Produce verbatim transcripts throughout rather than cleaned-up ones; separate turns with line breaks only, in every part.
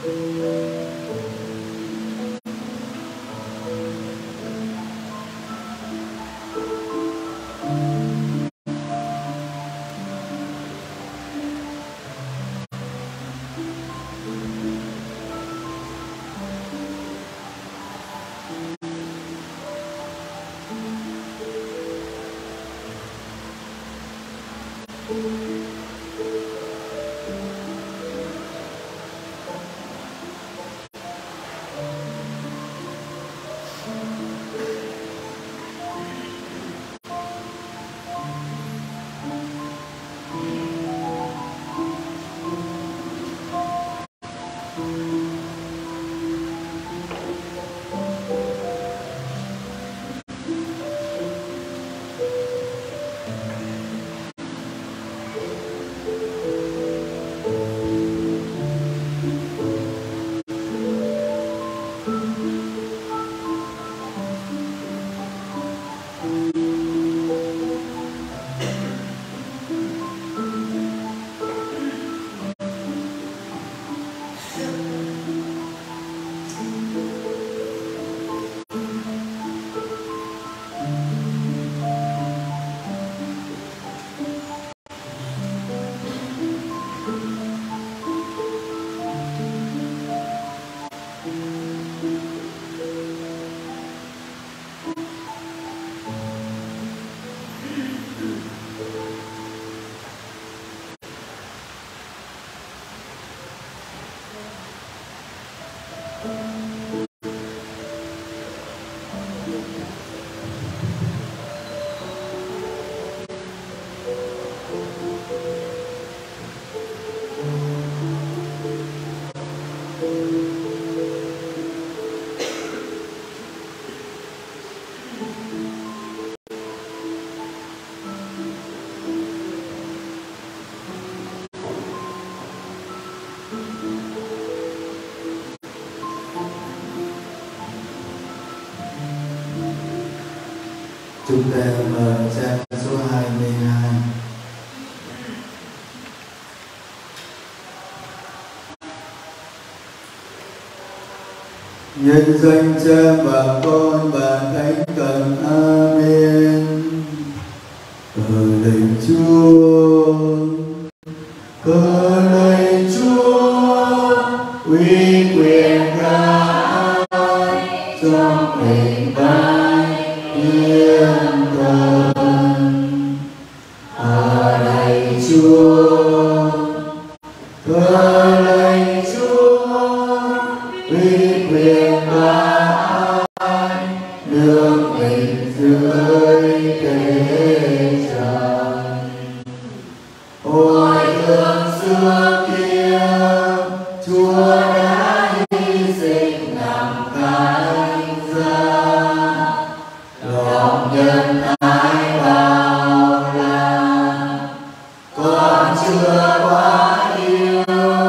Chúng ta mở trang số hai mươi hai. Nhân danh Cha và Con và Thánh Thần. Amen. Ở lạy Chúa, ở lạy Chúa, uy quyền ca ai trong hình vai thiên thần. Ở lạy Chúa, ở lạy Chúa, uy quyền ca ai nước mình dưới thế trần. Ôi thương xưa kia, Chúa đã hy sinh làm cánh ra, lòng nhân ái bao la, còn chưa quá yêu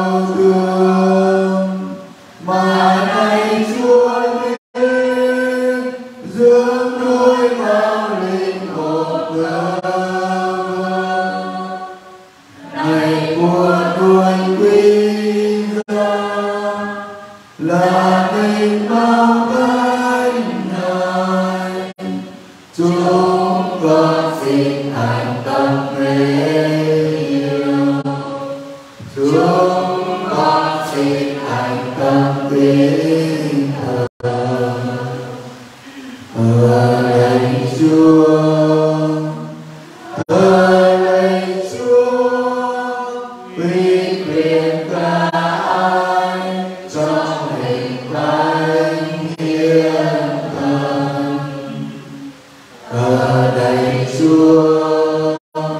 thương, mà nay Chúa đến dưỡng nuôi bao linh hồn thơ vương. Này của nuôi quý giá là mình bao cánh ngài, chúng con xin thành tâm mến yêu, chúng con xin thành tâm kính thờ. Ở lạy Chúa, ở lạy Chúa, uy quyền ca ai trong hình thánh thiên thần. Ở lạy Chúa,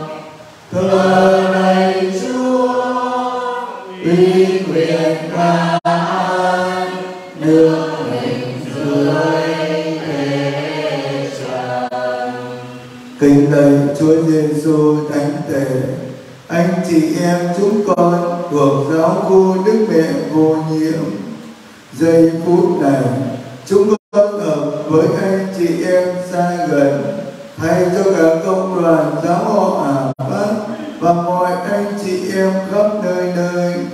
ở lạy Chúa, uy quyền ca ai nước mình dưới thế trần. Kính lạy Chúa Giêsu thánh thể, anh chị em chúng con thuộc giáo khu Đức Mẹ Vô Nhiễm, giây phút này chúng con ở với anh chị em xa gần, thay cho cả công đoàn giáo họ Hà Phát và mọi anh chị em khắp nơi nơi,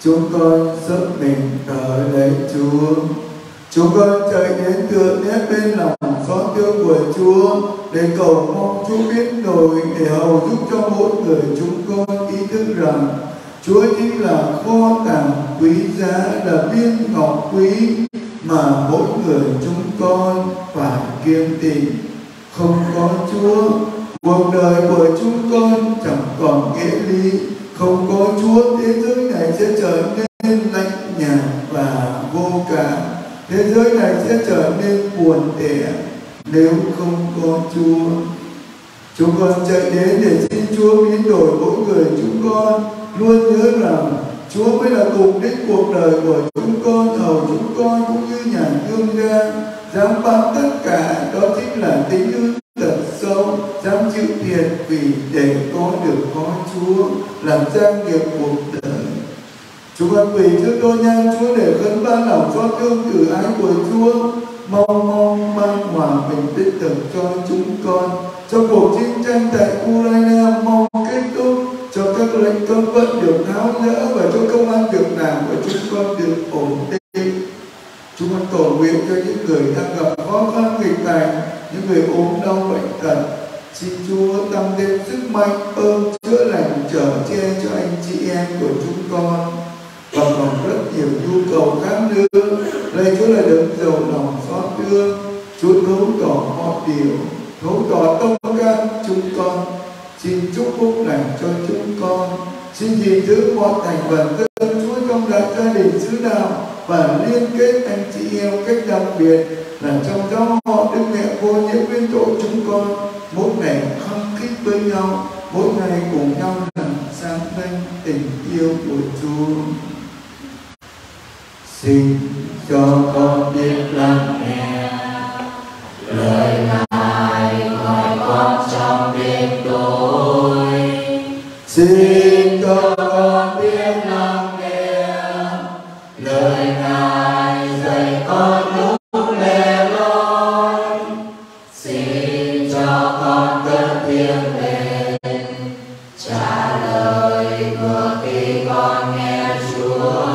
Chúng con sức mình thờ lấy Chúa. Chúng con chạy đến tựa nét bên lòng xót thương của Chúa để cầu mong Chúa biến đổi, để hầu giúp cho mỗi người chúng con ý thức rằng Chúa chính là kho tàng quý giá, là viên ngọc quý mà mỗi người chúng con phải kiêng tị. Không có Chúa, cuộc đời của chúng con chẳng còn nghĩa lý. Không có Chúa, thế giới này sẽ trở nên lạnh nhạt và vô cảm. Thế giới này sẽ trở nên buồn tẻ nếu không có Chúa. Chúng con chạy đến để xin Chúa biến đổi mỗi người chúng con, luôn nhớ rằng Chúa mới là mục đích cuộc đời của chúng con, hầu chúng con cũng như nhà thương gia dám bán tất cả, đó chính là tình yêu thật sâu, dám chịu thiệt vì để có được có Chúa làm trang nghiệp cuộc đời. Chúng con quỳ trước đôi nhan Chúa để khấn ban lòng xót thương từ ái của Chúa, mong mong ban hòa bình tích thực cho chúng con trong cuộc chiến tranh tại Ukraine, mong kết thúc, cho các lệnh cấm vận được tháo dỡ và cho công an việc làm của chúng con được ổn định. Chúng con cầu nguyện cho những người đang gặp khó khăn nghịch cảnh, những người ốm đau bệnh tật, xin Chúa tăng thêm sức mạnh, ơn chữa lành, chở che cho anh chị em của chúng con. Và còn rất nhiều nhu cầu khác nữa, lạy Chúa là đấng giàu lòng xót thương, Chúa thấu tỏ mọi điều, thấu tỏ tâm can chúng con. Xin chúc phúc lành cho chúng con, xin gìn giữ mọi thành phần dân Chúa trong đại gia đình xứ đạo và liên kết anh chị em cách đặc biệt là trong giáo họ Đức Mẹ Vô Nhiễm Viên Tổ chúng con, mỗi ngày khăng khít với nhau, mỗi ngày cùng nhau làm sáng danh tình yêu của Chúa. Xin cho con biết lắng nghe lời Ngài gọi con trong đêm tối. Xin cho con biết lắng nghe lời Ngài dạy con lúc lẻ loi. Xin cho con cất tiếng lên trả lời vừa khi con nghe Chúa.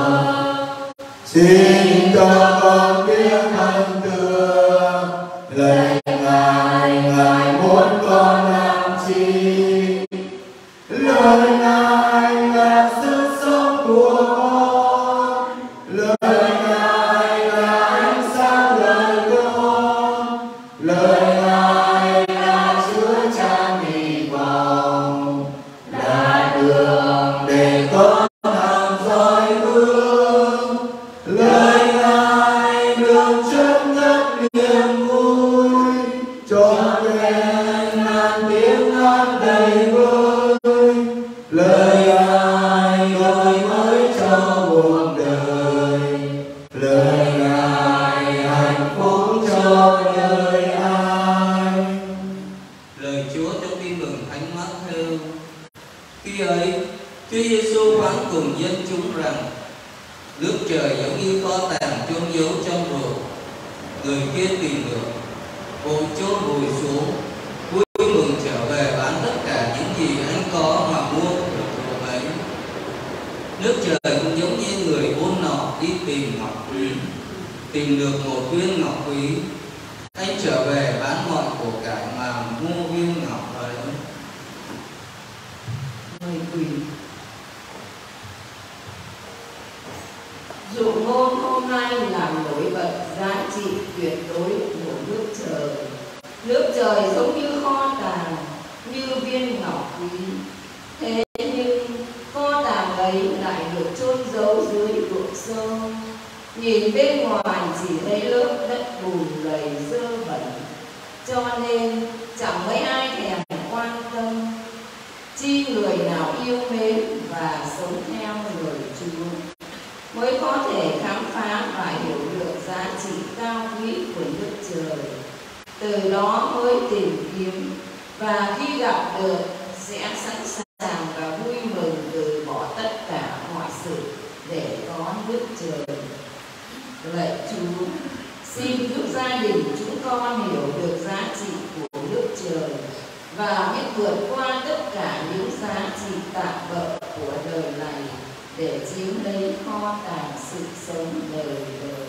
Xin cho con biết ơn thương lời Ngài, Ngài muốn con làm chi. Lời Ngài là sức sống của con, lời Ngài là ánh sáng đời con, lời Ngài là chứa chan hy vọng, là đường để con hàng dõi bước. Lời Ngài đường chất ngất niềm vui, cho quen ngàn tiếng hát đầy vơi. Lời Ngài đổi mới cho cuộc đời, lời Ngài hạnh phúc cho đời ai.
Lời Chúa trong Tin mừng Thánh Mát-thêu. Khi ấy, Chúa Giêsu phán cùng dân chúng rằng: nước trời giống như kho tàng chôn giấu trong ruộng. Người kia tìm được, vội chôn vùi xuống, vui mừng trở về bán tất cả những gì anh có mà mua được ruộng ấy. Nước trời cũng giống như người buôn nọ đi tìm ngọc quý, tìm được một viên ngọc quý. Anh trở về bán mọi của cải mà mua viên ngọc ấy.
Người quỳ. Dụ ngôn hôm nay làm nổi bật giá trị tuyệt đối của nước trời. Nước trời giống như kho tàng, như viên ngọc quý. Thế nhưng kho tàng ấy lại được chôn giấu dưới ruộng sâu. Nhìn bên ngoài chỉ thấy lớp đất bùn lầy dơ bẩn, cho nên chẳng mấy ai thèm quan tâm. Chi người nào yêu mến và sống theo lời Chúa mới có thể khám phá và hiểu được giá trị cao quý của nước trời. Từ đó mới tìm kiếm, và khi gặp được sẽ sẵn sàng và vui mừng từ bỏ tất cả mọi sự để có nước trời. Lạy Chúa, xin giúp gia đình chúng con hiểu được giá trị của nước trời và biết vượt qua tất cả những giá trị tạm bợ của đời này để chiếm lấy kho tàng sự sống đời đời.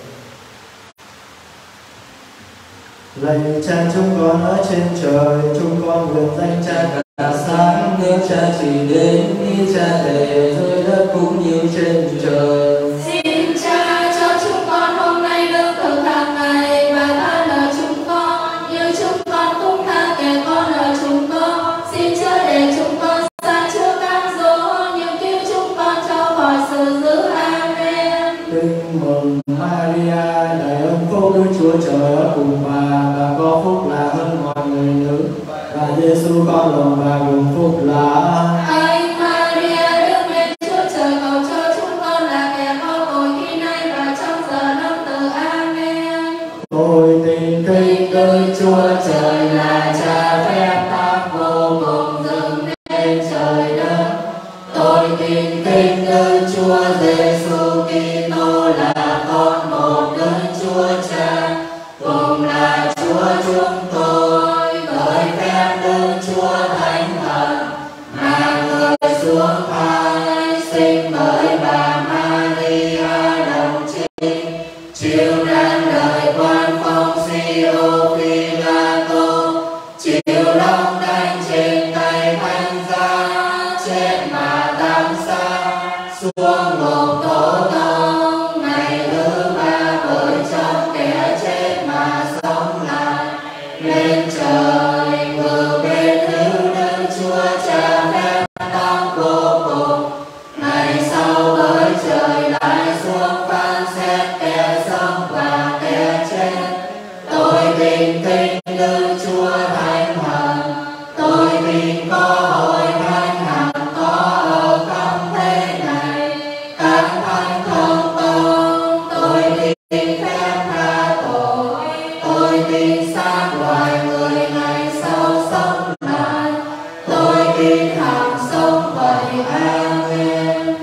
Lạy Cha chúng con ở trên trời, chúng con nguyện danh Cha cả sáng, nước Cha chỉ đến, ý Cha để dưới đất cũng như trên trời.
Xin Cha cho chúng con hôm nay lương thực hàng ngày, và tha nợ chúng con như chúng con cũng tha kẻ con nợ chúng con. Xin chớ để chúng con sa trước cám dỗ, nhưng cứu chúng con cho khỏi sự dữ. Amen.
Tin mừng Maria, đầy ơn phúc, Đức Chúa Trời ở cùng bà, bà có phúc là hơn mọi người nữ, và Giêsu con lòng bà cùng phúc là.
Anh Maria, Đức Mẹ Chúa Trời, cầu cho chúng con là kẻ có tội khi nay và trong giờ lâm tử. Amen.
Tôi tin kính Đức Chúa Trời là Cha phép tác vô cùng dựng nên trời đất. Tôi tin kính Đức Chúa Giêsu Kitô là con một Đức Chúa Cha, cùng là Chúa chúng tôi, bởi phép Đức Chúa Thánh Thần mà người xuống thai, sinh bởi bà Maria đồng trinh, chịu nạn đời quan Phong Siô Phi-la-tô, chịu long đanh trên tay thánh giá, chết mà táng xác, xuống ngục tổ tông, ngày thứ ba bởi trong kẻ chết mà sống lại, lên trời ngự bên hữu Đức Chúa Cha phép tác vô cùng. Ngày sau bởi trời lại xuống phán xét kẻ sống và kẻ chết. Tôi tin kính Đức Chúa Thánh Thần, tôi tin có hội thánh hằng có ở khắp thế này, các thánh thông tông. Tôi tin phép tha tội, tôi tin xác loài người ngày sau sống lại, tôi tin hằng sống vậy. Amen.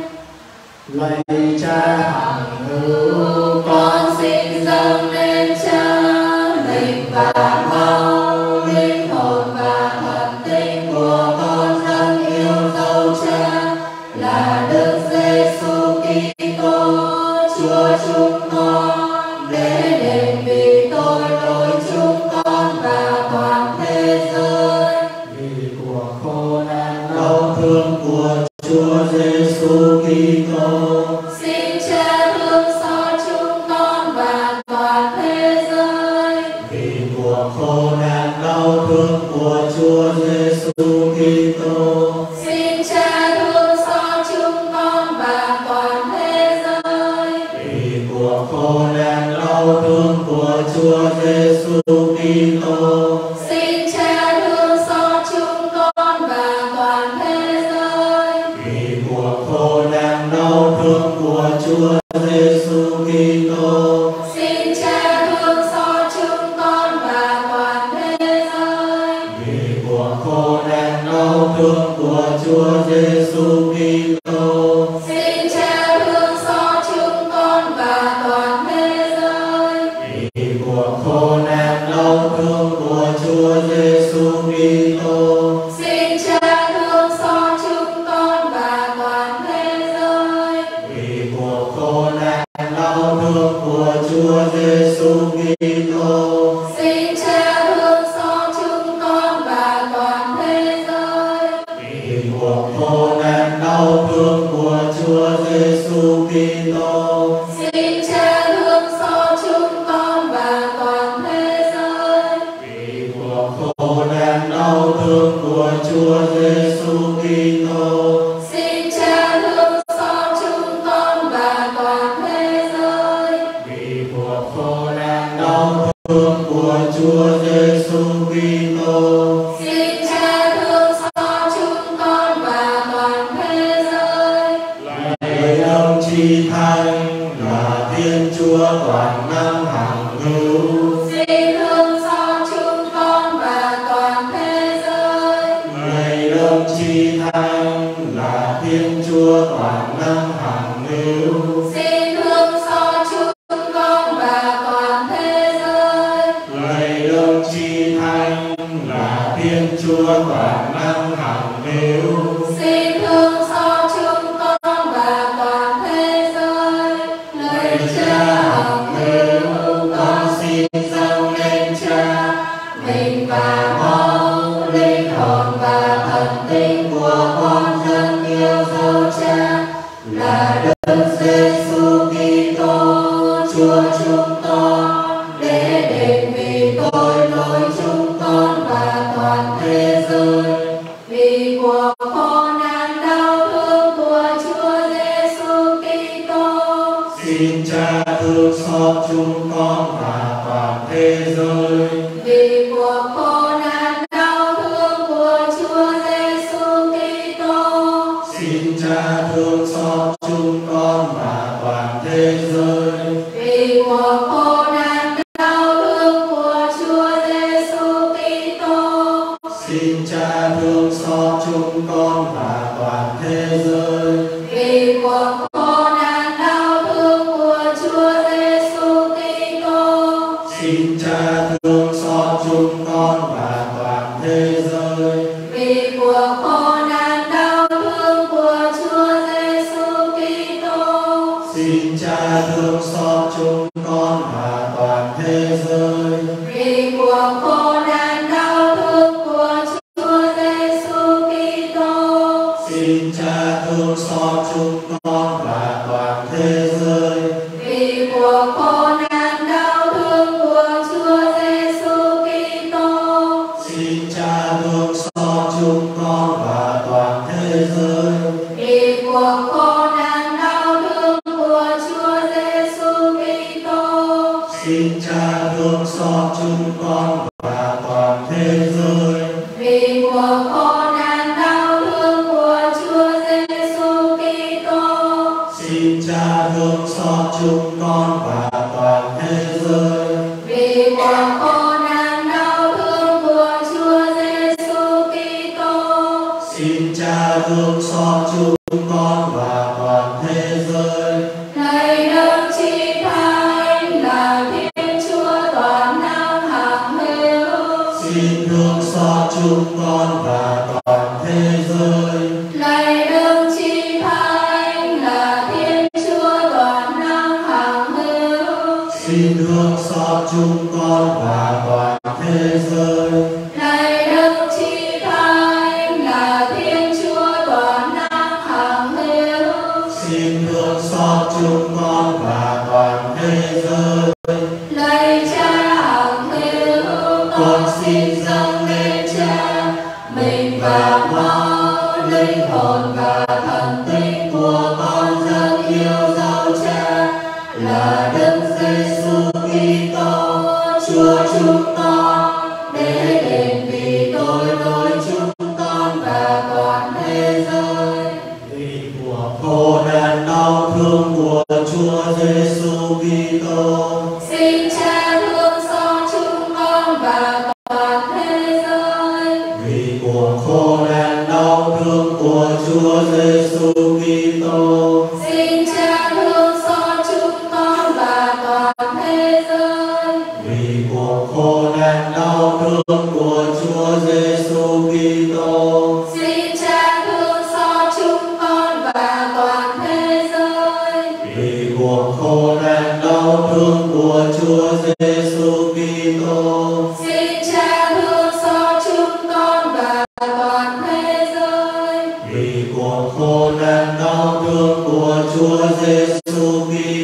Lạy Cha hằng hữu, con xin dâng lên Cha linh và máu, linh hồn và thần tinh của con dâng yêu dấu Cha là Đức Giêsu Kitô, Chúa chúng con, để đền vì tội lỗi chúng con và toàn thế giới. Vì cuộc khổ nạn đau thương của Chúa Giêsu Kitô, xin Cha thương xót chúng con và toàn thế giới. Vì cuộc khổ nạn đau thương của Chúa Giêsu Kitô, xin Cha thương xót chúng con và toàn thế giới. Vì cuộc khổ nạn đau thương của Chúa Giêsu Kitô, xin Cha thương xót chúng con và toàn thế giới. Vì cuộc khổ nạn đau thương của Chúa Giêsu Kitô, xin Cha thương xót chúng con và toàn thế giới. Vì cuộc khổ nạn đau thương của Chúa Giêsu Kitô, xin Cha thương xót chúng con và toàn thế giới. Vì cuộc khổ nạn đau thương của Chúa Giêsu Kitô, xin Cha thương xót chúng con và toàn thế giới. Vì cuộc khổ nạn đau thương của Chúa Giêsu Kitô, xin Cha thương xót chúng con và toàn thế giới. Vì cuộc khổ nạn đau thương của Chúa Giêsu Kitô, xin Cha thương xót chúng con và toàn thế giới. Vì cuộc khổ nạn đau thương của Chúa Giêsu Kitô, xin Cha thương xót chúng con và toàn thế giới. Vì cuộc khổ nạn đau thương của Chúa Giêsu Kitô, xin Cha thương xót chúng con và toàn thế giới. Lạy ông Chi Thánh là Thiên Chúa toàn năng hằng hữu, xin thương xót chúng con và toàn thế giới. Lạy ông Chi Thánh là Thiên Chúa toàn năng hằng hữu, xin thương xót chúng con và toàn thế giới. Lạy ông Chi Thánh là Thiên Chúa toàn năng hằng hữu, xin thương xót chúng con và toàn cha hằng hữu, con xin dâng lên cha mình và máu, linh hồn và thần tinh của con dâng yêu dấu cha là Đức Giêsu Kitô Chúa chúng con, để đền vì tội lỗi chúng con và toàn thế giới. Vì cuộc khổ nạn đau thương của Chúa Giêsu Kitô,
xin cha thương xót chúng con và toàn thế giới.
vì cuộc khổ nạn đau thương của Chúa Giêsu Kitô,
Xin cha thương xót chúng con và toàn thế giới.
vì cuộc khổ nạn đau thương của Chúa Giêsu Kitô,
Xin cha thương xót chúng con và toàn thế giới.
vì cuộc khổ nạn đau thương của Chúa Giêsu Kitô,
Xin cha thương xót chúng con và toàn thế giới.
vì cuộc khổ nạn đau thương của Chúa Giêsu Kitô,
Xin cha thương xót chúng con và toàn thế giới.
vì cuộc khổ nạn đau thương của Chúa Giêsu Kitô,
Xin cha thương xót chúng con và toàn thế giới.
vì cuộc khổ nạn đau thương của Chúa Giêsu Kitô,
Xin cha thương xót chúng con và toàn thế giới.
vì cuộc khổ nạn đau thương của Chúa Giêsu Kitô,
Xin cha thương xót chúng con và toàn thế giới.
vì cuộc khổ nạn đau thương của Chúa Giêsu Kitô,
Xin cha thương xót chúng con và toàn thế giới.
vì cuộc khổ nạn đau thương của Chúa Giêsu Kitô,
Xin cha thương xót chúng con và toàn thế giới.
lạy Đức Chí Thánh là Thiên Chúa toàn năng hằng hữu,
Xin thương xót chúng con và toàn thế giới.
lạy Đức Chí Thánh là Thiên Chúa toàn năng hằng hữu,
Xin thương xót chúng con và toàn thế giới.
lạy Đức Chí Thánh là Thiên Chúa toàn năng hằng hữu,
Xin thương xót chúng con và toàn thế giới.
lạy cha hằng hữu, con xin dâng lên cha mình và máu, linh hồn và thần tinh của con dâng yêu dấu cha là Đức Giêsu Kitô Chúa chúng con, để đền vì tội lỗi chúng con và toàn thế giới.
Vì của khổ nạn đau thương của Chúa Giêsu Kitô,
Xin cha thương xót chúng con và toàn thế giới.
vì của khổ nạn đau thương của Chúa Giêsu Kitô,
Xin cha thương xót chúng con và toàn thế giới.
vì của khổ nạn đau thương của Chúa Giêsu Kitô,
Xin cha thương xót chúng con và toàn thế giới.
vì của khổ nạn đau thương của Chúa Giêsu Kitô,
Xin cha thương xót chúng con và toàn thế giới.
vì của khổ nạn đau thương của Chúa Giêsu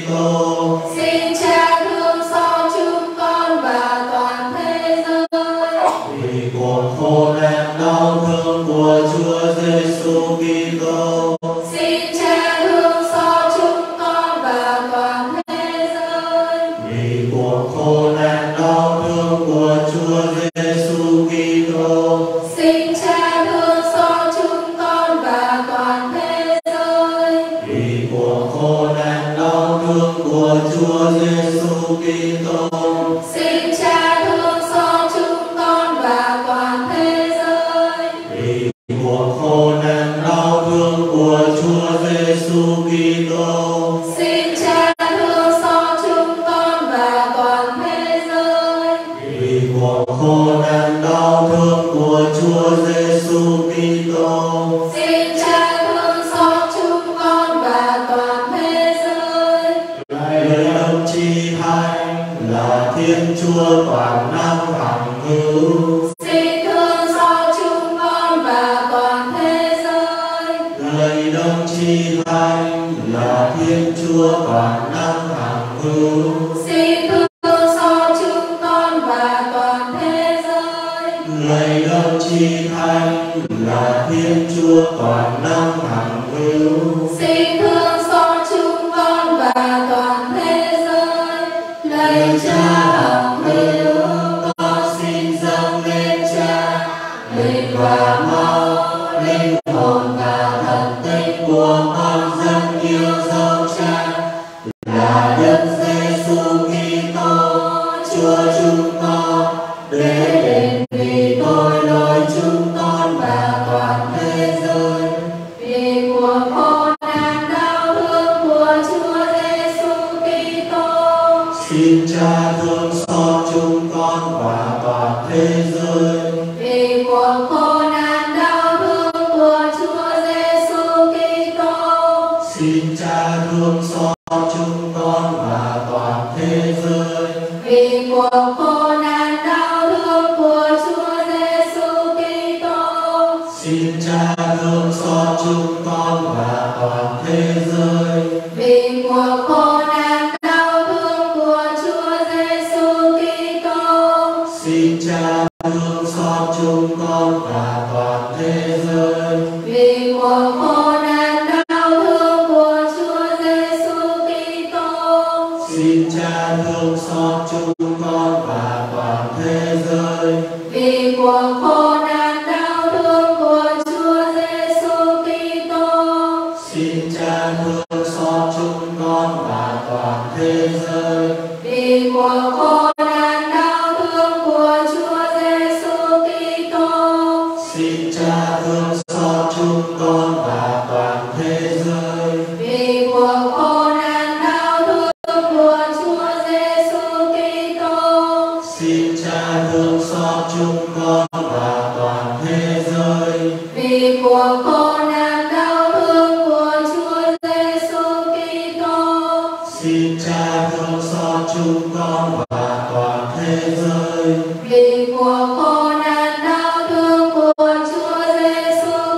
Kitô,
Xin cha thương xót chúng con và toàn thế giới.
vì của khổ nạn đau thương của Chúa Giêsu Kitô,
Xin cha thương xót chúng con và toàn thế giới.
vì của khổ nạn đau thương của Chúa Giêsu Kitô,
Xin cha thương xót chúng con và toàn thế giới.
vì của khổ nạn đau thương của Chúa Giêsu Kitô,
Xin cha thương xót chúng con và toàn thế giới.
vì của khổ nạn đau thương của Chúa Giêsu Kitô,
Xin cha thương xót chúng con và toàn thế giới.
đấng chi thánh là Thiên Chúa toàn năng hằng hữu.
Xin thương xót chúng con và toàn thế giới.
Lạy đấng chi thánh là Thiên Chúa toàn năng hằng hữu.
Xin thương xót chúng con và toàn thế giới.
Lạy đấng chi thánh là Thiên Chúa toàn năng hằng hữu.
Xin thương xót chúng con và toàn thế giới. Lạy Cha hằng hữu, con xin dâng lên Cha linh và máu, linh hồn và thần tích của con dân yêu dấu Cha là Đức Giêsu Kitô, Chúa chúng con, để đền vì tội lỗi chúng con và toàn thế giới. Vì cuộc khổ nạn đau thương của Chúa Giêsu Kitô,
Xin Cha thương xót chúng con và toàn thế giới.
vì cuộc khổ nạn đau thương của Chúa Giêsu Kitô,
Xin Cha thương xót chúng con và toàn thế giới.
vì cuộc khổ nạn đau thương của Chúa Giêsu Kitô,
Xin Cha thương xót chúng con và toàn thế giới.
vì cuộc khổ nạn đau thương của Chúa Giêsu Kitô,
Xin Cha thương xót chúng con và toàn thế giới.
vì cuộc khổ nạn đau thương của Chúa Giêsu Kitô,
Xin Cha thương xót chúng con và toàn thế giới.
vì cuộc khổ nạn đau thương của Chúa Giêsu Kitô,
Xin Cha thương xót chúng con và toàn thế giới.
vì cuộc khổ nạn đau thương của Chúa Giêsu Kitô,
Xin Cha thương xót chúng con và toàn thế giới.
vì cuộc khổ nạn đau thương của Chúa Giêsu Kitô,
Xin Cha thương xót chúng con và toàn thế giới.
vì cuộc khổ nạn đau thương của Chúa Giêsu Kitô,
Xin Cha thương xót chúng con và toàn thế giới.
vì cuộc khổ nạn đau thương của Chúa Giêsu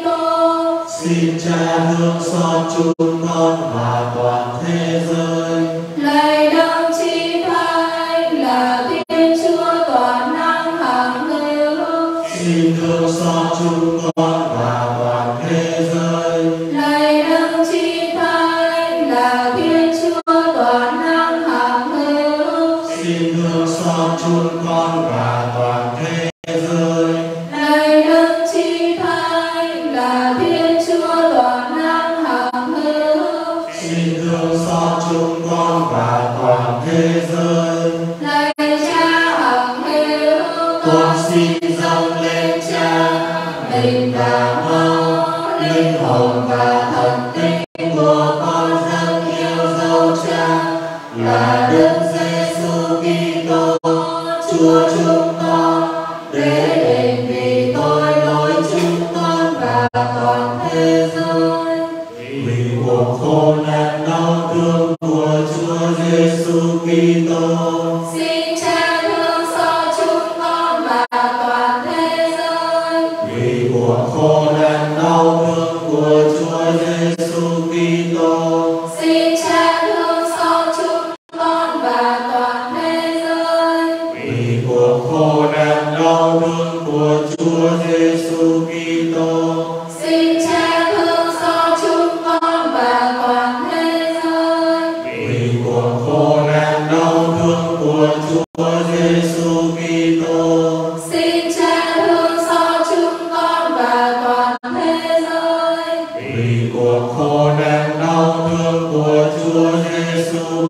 Kitô,
Xin Cha thương xót chúng con và toàn thế giới.
lạy đấng chi thánh là Thiên Chúa toàn năng hằng hữu.
Xin thương xót chúng con và toàn thế giới.
Lạy đấng chi thánh là Thiên Chúa toàn năng hằng hữu.
Xin thương xót chúng con và toàn thế giới.
Lạy đấng chi thánh là Thiên Chúa toàn năng hằng hữu.
Xin thương xót chúng con và toàn thế giới.
Lạy Cha hằng hữu,
Con xin dâng lên Cha
linh và máu, linh hồn và thần tích của con dâng yêu dấu Cha là Đức Giêsu Kitô, Chúa chúng con, để đền vì tội lỗi chúng con và toàn thế giới.
vì cuộc khổ nạn đau thương của Chúa Giêsu Kitô.
Xin Cha thương xót chúng con và toàn thế giới.
Vì cuộc khổ nạn đau thương của Chúa Giêsu Kitô.
Xin Cha thương xót chúng con và toàn thế giới.
Vì cuộc khổ nạn đau thương của Chúa Giêsu Kitô.
Xin Cha thương xót chúng con và toàn thế giới.
Vì cuộc khổ nạn đau thương của Chúa Giêsu Kitô.
Xin Cha thương xót chúng con và toàn thế giới.
Vì cuộc khổ nạn đau thương của Chúa Giêsu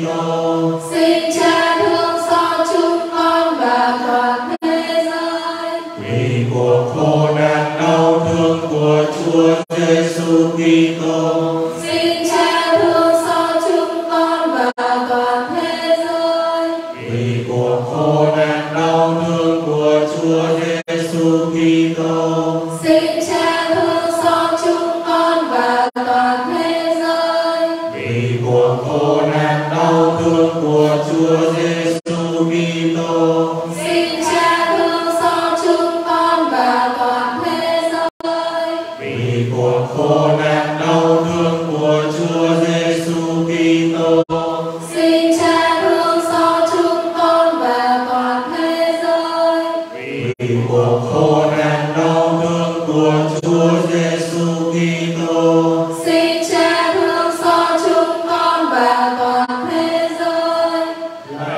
Kitô.
Xin Cha thương xót chúng con và toàn thế giới.
Vì cuộc khổ nạn đau thương của Chúa Giêsu Kitô.
Xin Cha thương xót chúng con và toàn thế giới.
Vì cuộc khổ nạn đau thương của Chúa Giêsu Kitô.
Xin Cha thương xót chúng con và toàn thế giới.
Vì cuộc khổ nạn đau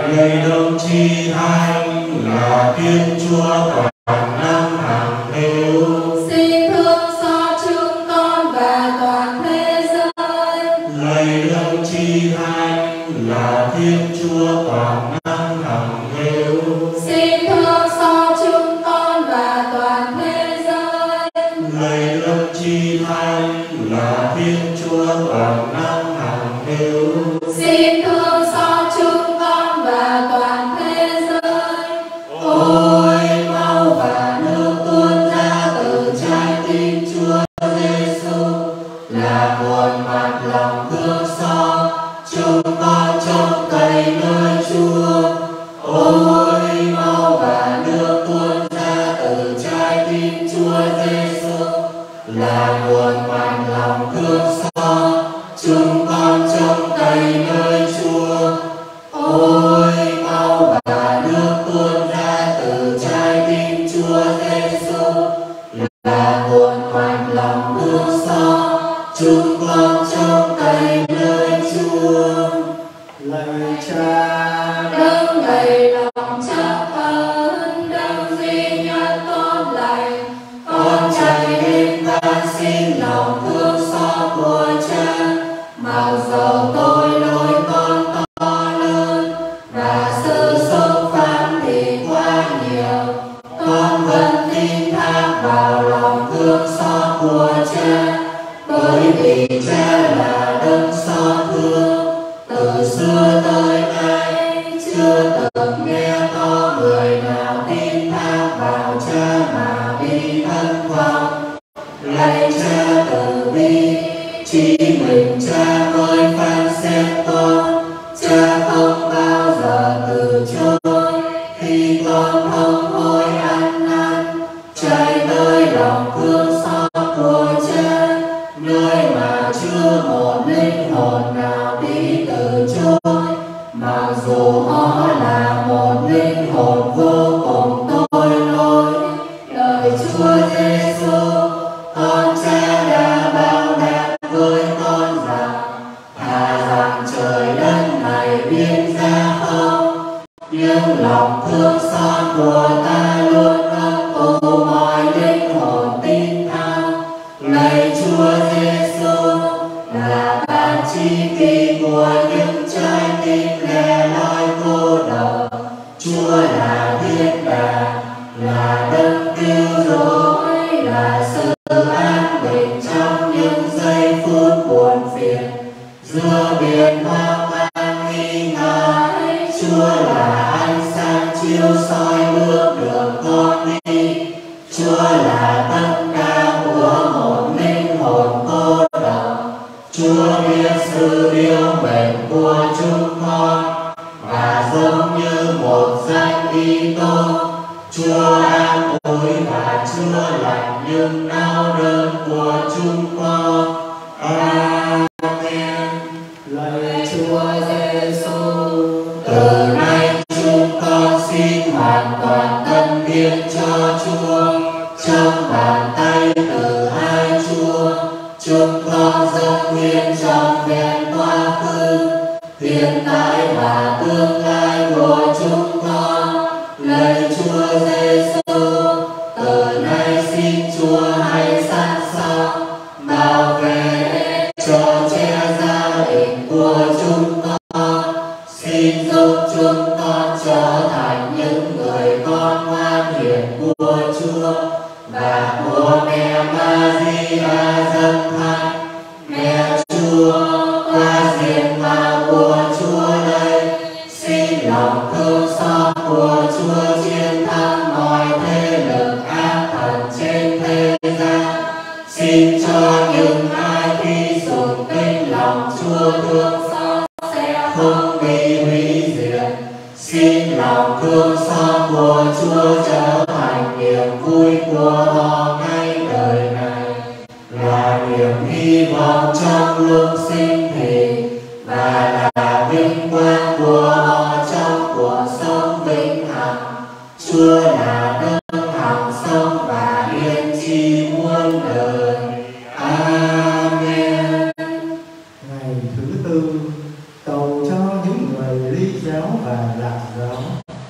lạy Đấng Chi Thánh là Thiên Chúa toàn năng hằng hữu.
Xin thương xót chúng con và toàn thế giới.
Lạy Đấng Chi Thánh là Thiên Chúa toàn năng hằng hữu.
Xin thương xót chúng con và toàn thế giới.
Lạy Đấng Chi Thánh là Thiên Chúa toàn năng hằng hữu.
Xin thương xót chúng con và toàn thế giới.
Ôi máu và nước tuôn ra từ trái tim Chúa Giêsu là nguồn mặt lòng thương xót chúng con trông cậy nơi Chúa. Ôi máu và nước tuôn ra từ trái tim Chúa Giêsu là nguồn mặt lòng thương xót chúng con trông cậy nơi Chúa. Ôi máu và nước tuôn ra từ trái tim Chúa Giêsu là nguồn mặt lòng thương xót chúng con trông cậy nơi Chúa. Lạy Cha
Đấng đầy lòng trắc ơn, đấng duy nhất tốt lành,
con chạy đến van xin lòng thương xót của Cha. Mặc dầu tội lỗi con to lớn và sự xúc phạm thì quá nhiều, con vẫn tin thác vào lòng thương xót của Cha. Bởi vì Cha là đấng xót thương, từ xưa tới nay chưa từng nghe có người nào tin thác vào Cha mà bị thất vọng. Lạy Cha từ bi, chỉ mình Cha mới phán xét con. Cha không bao giờ từ chối khi con không hối ăn năn, chạy tới lòng thương xót của Cha, nơi mà chưa một linh hồn nào bị từ chối, mặc dù họ là một linh hồn vô cùng tội lỗi. Lời Chúa Giêsu, con Cha đã báo đáp với con rằng, thà rằng trời đất này biến ra không, nhưng lòng thương xót của ta luôn ấp ủ mọi linh hồn tin thao. Lạy Chúa Giêsu là bạn tri kỷ của những trái tim lẻ loi cô độc. Chúa là thiên đàng, là đấng cứu rỗi, là sự an bình trong những giây phút buồn phiền giữa biển hoang mang nghi ngờ. Chúa là ánh sáng chiếu soi bước đường con đi. Chúa là tất cả của một linh hồn cô độc. Chúa biết sự yêu mến của chúng con, và giống như một danh y tốt, Chúa an ủi và chữa lành những đau đớn của chúng con. Amen. Lạy Chúa Giêsu, từ nay chúng con xin hoàn toàn tâm hiến cho Chúa. Trong bàn tay từ hai Chúa, chúng con dâng hiến trọn vẹn quá khứ, hiện tại và tương lai của chúng con. Lạy Chúa Giêsu, từ nay xin Chúa hãy săn sóc, bảo vệ, cho che gia đình của chúng con. Xin giúp chúng con trở thành những người con ngoan hiền của Chúa và của mẹ Maria dâng thánh. Mẹ Chúa, qua diện mạo của Chúa đây, xin lòng thương xót của Chúa chiến thắng mọi thế lực ác thần trên thế gian. Xin cho những ai khi dùng kinh lòng Chúa thương xót sẽ không bị hủy diệt. Xin lòng thương xót của Chúa trở thành niềm vui của họ ngay đời này, là niềm hy vọng trong lúc sinh thì, và là vinh quang của họ trong cuộc sống vĩnh hằng. Chúa là đấng hằng sống và yên tri muôn đời. Amen.
Ngày thứ tư, cầu cho những người ly
chéo và rạng rỡ.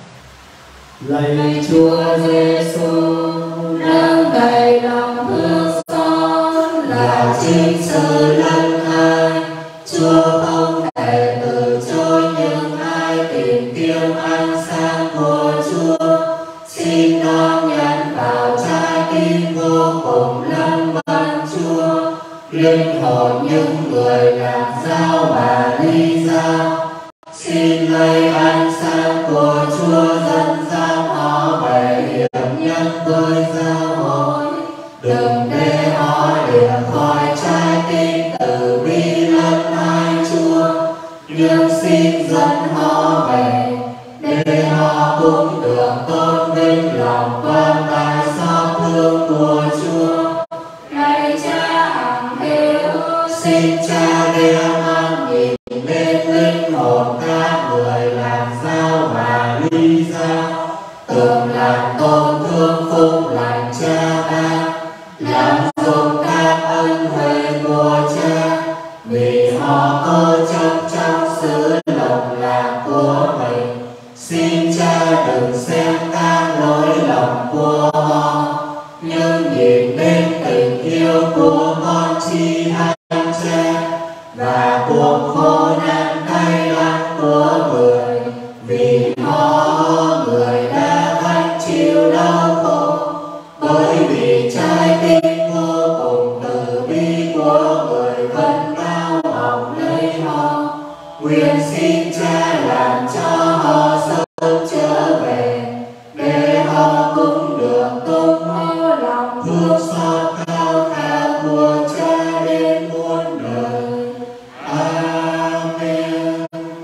Lạy Chúa Giêsu, nâng đầy lòng thương xót là chính sự lân ai. Chúa không thể từ chối những ai tìm kiếm ánh sáng của Chúa. Xin đón nhận vào trái tim vô cùng lân vân Chúa. Linh hồn những người làm giao và ly giao. Xin lấy ánh sáng của Chúa dẫn dắt họ về hiểm nhất với giáo hội. Đừng để họ lìa khỏi trái tim từ bi lẫn ai Chúa. Nhưng xin dẫn họ về để họ cũng được tôn vinh lòng quan tài xót thương của Chúa. Lạy Cha hằng hiếu, xin Cha đem mắt nhìn đến linh hồn các người làm giao và ly giao. Từng làm tổn thương phúc lành Cha ta, làm dùng các ân huệ của Cha. Vì họ có chấp trong sự lồng lạc của mình, xin Cha đừng xem các lỗi lầm của họ, nhưng nhìn đến tình yêu của con chi thành Cha và cuộc khổ nạn cay đắng của người. Vì họ người đã gánh chịu đau khổ, bởi vì trái tim vô cùng từ bi của người vẫn bao bọc lấy họ. Nguyện xin Cha làm cho họ sớm trở về, để họ cũng được tung hô lòng thương xót cao cả của Cha đến muôn đời. Amen.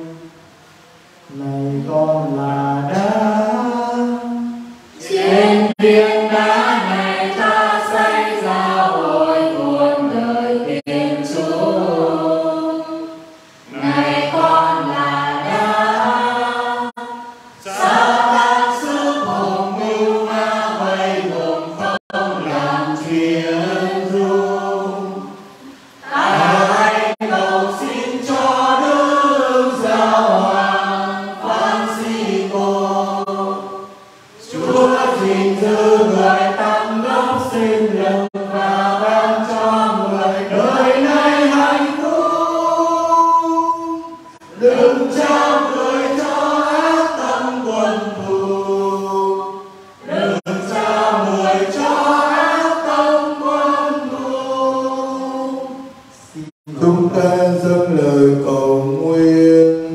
Này con là đá
Trên viên đá này ta xây giáo hội muôn đời Thiên Chúa. Này con là đá, sao ta sức hồn mưu ma vây vùng không làm chuyện dung. Ta hãy cầu xin cho Đức Giáo Hoàng Francisco, Chúa gìn giữ người tăng gốc sinh lực và ban cho người đời nay hạnh phúc. Đừng trao người cho ác tâm quân thù, đừng trao người cho ác tâm quân thù.
Chúng ta dâng lời cầu nguyện.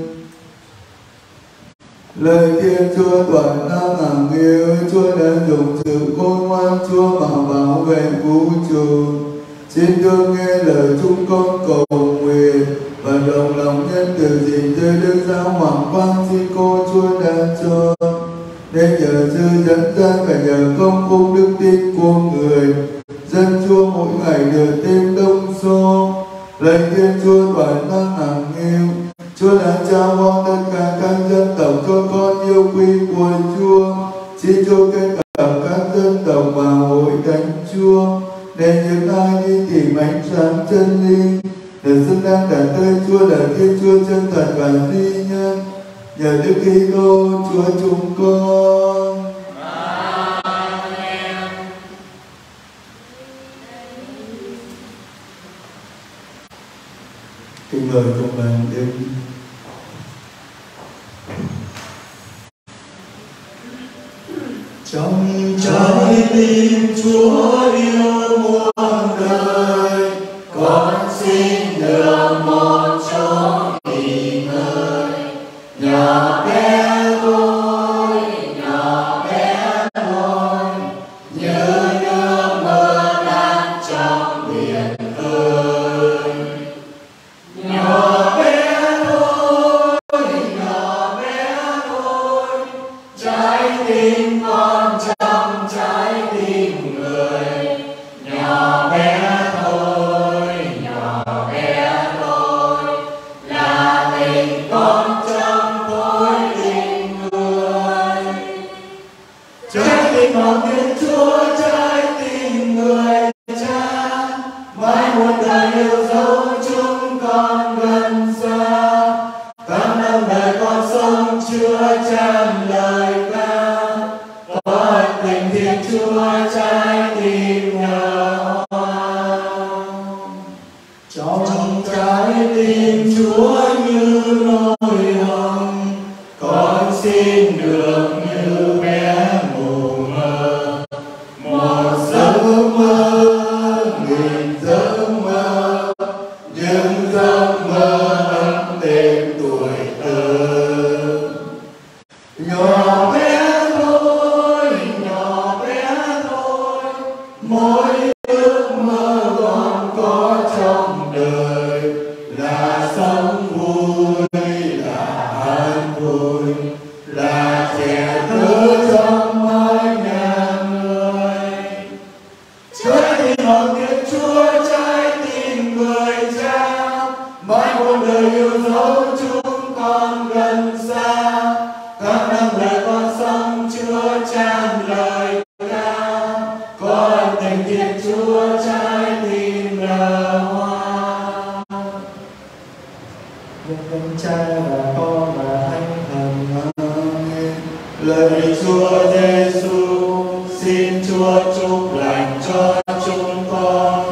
Lời Thiên Chúa toàn năng hằng yêu, Chúa đã dùng sự khôn ngoan Chúa mà bảo vệ vũ trụ. Xin thương nghe lời chúng con cầu nguyện và đồng lòng nhân từ gìn giữ Đức Giáo Hoàng Francisco Chúa đã cho. Nên nhờ sự dẫn dắt và nhờ công phúc đức tin của người, dân Chúa mỗi ngày được thêm đông số. Lạy Thiên Chúa toàn năng hằng yêu, Chúa đã trao mong tất cả các dân tộc cho con yêu quý của Chúa. Xin Chúa kết hợp các dân tộc vào hội thánh Chúa, để những ai đi tìm ánh sáng chân lý để xứng đáng đặt tên Chúa là Thiên Chúa chân thật và duy nhân. Nhờ Đức Kitô Chúa chúng con.
Amen.
Kính mời công đoàn đến.
Trong trái tim Chúa yêu muôn đời, con xin được một chỗ nghỉ ngơi. Nhỏ bé thôi, nhỏ bé thôi, như nước mưa tan trong biển khơi. Nhỏ bé thôi, nhỏ bé thôi, trái tim con trong trái tim người. Nhỏ bé thôi, nhỏ bé thôi, là tình con trong khối
Chúa tràn lời ca, có tình Thiên Chúa trái tim nở hoa. Trong trái tim Chúa như nỗi hồng, con xin được như bé mù mờ. Một giấc mơ, nghìn giấc mơ, những giấc mơ ấm đêm tuổi thơ. Nhỏ bé thôi, nhỏ bé thôi, mỗi ước mơ con có trong đời là sống vui, là an vui, là trẻ thơ trong mái nhà người. Trái tim hồng Thiên Chúa, trái tim người cha, mãi muôn đời yêu dấu chúng con gần xa. Các năm đời con sống Chúa tràn lời ca, có tình Thiên Chúa trái tim nở hoa.
Nhân Cha và Con và Thánh Thần. Amen.
Lời Chúa Giêsu, xin Chúa chúc lành cho chúng con.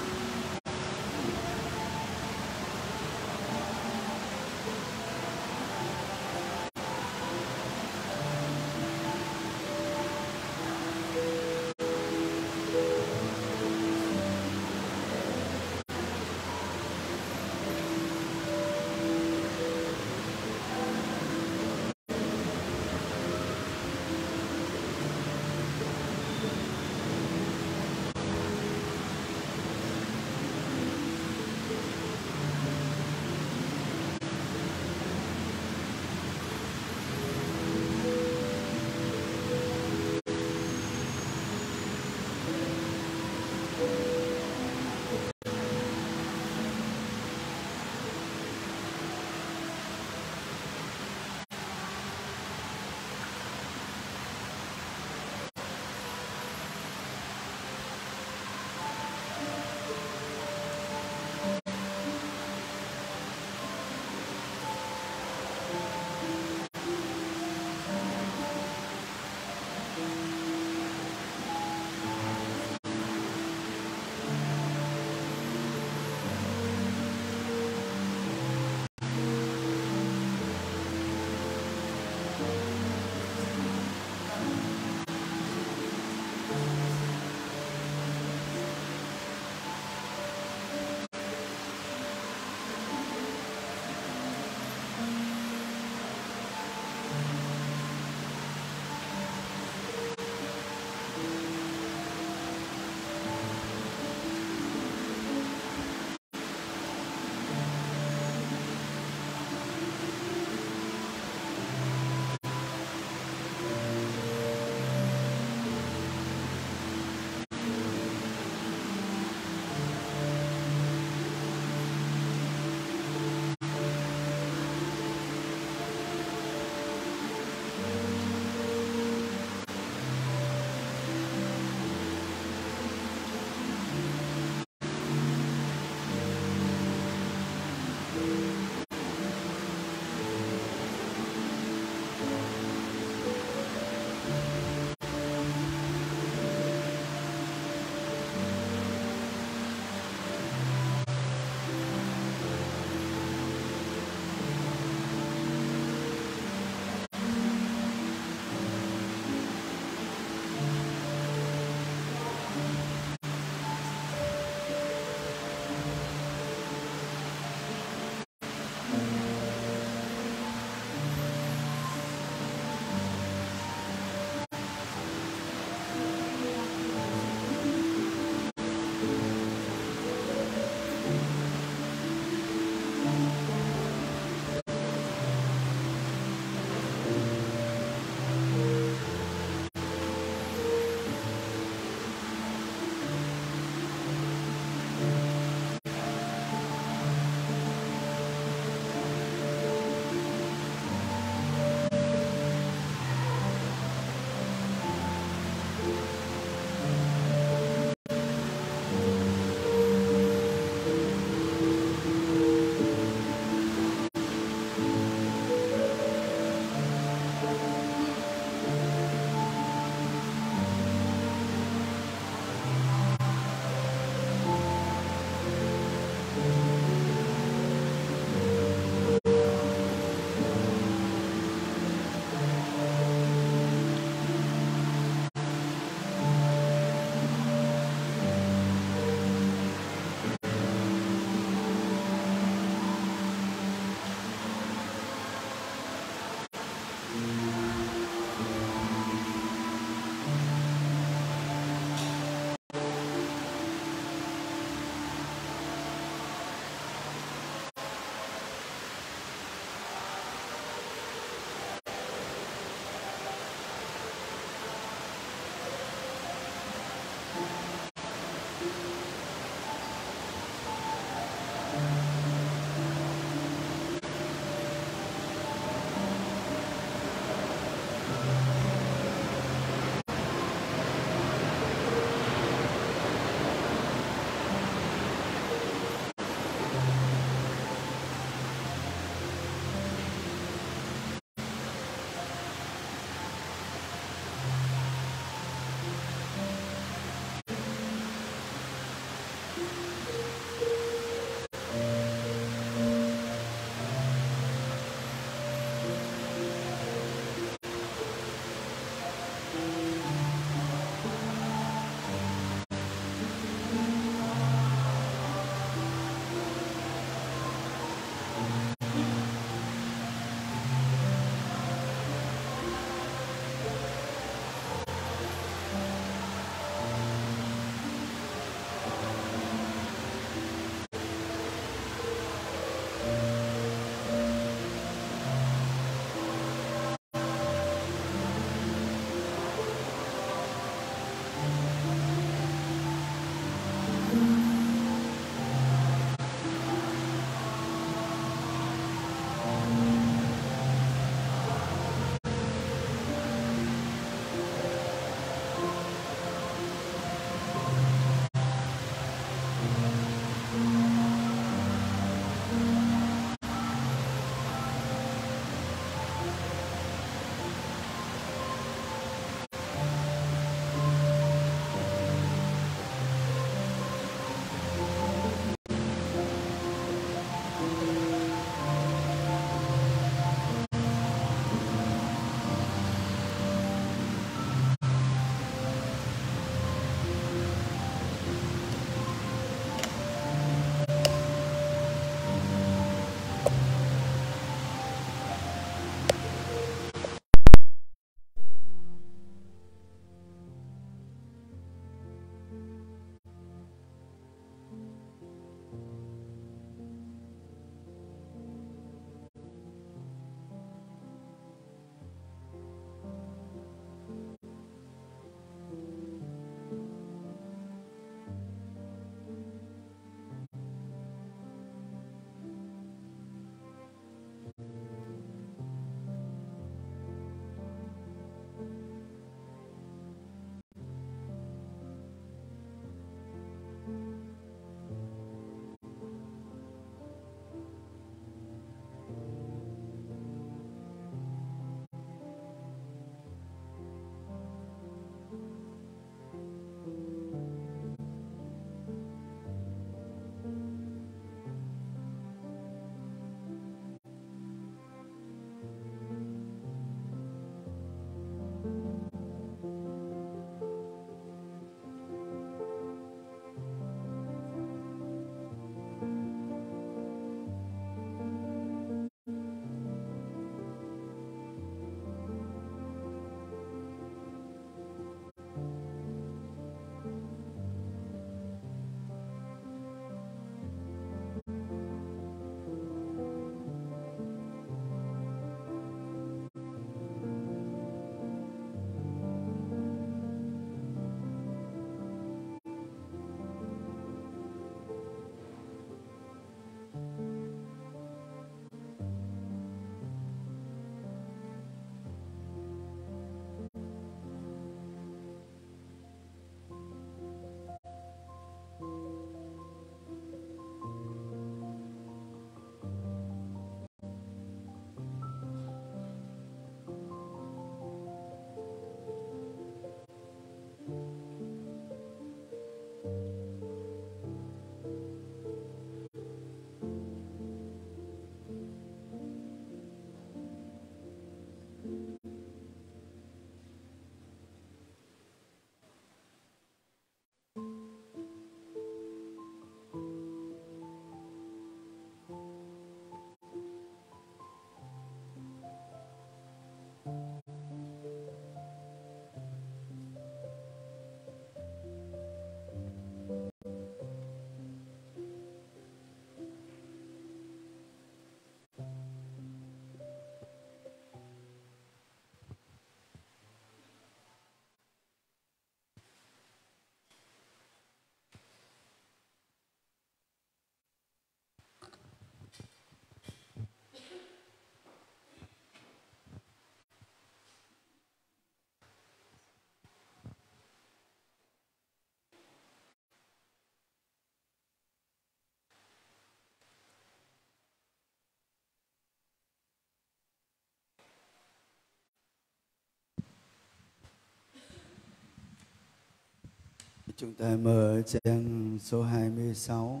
Chúng ta mở trang số hai mươi sáu.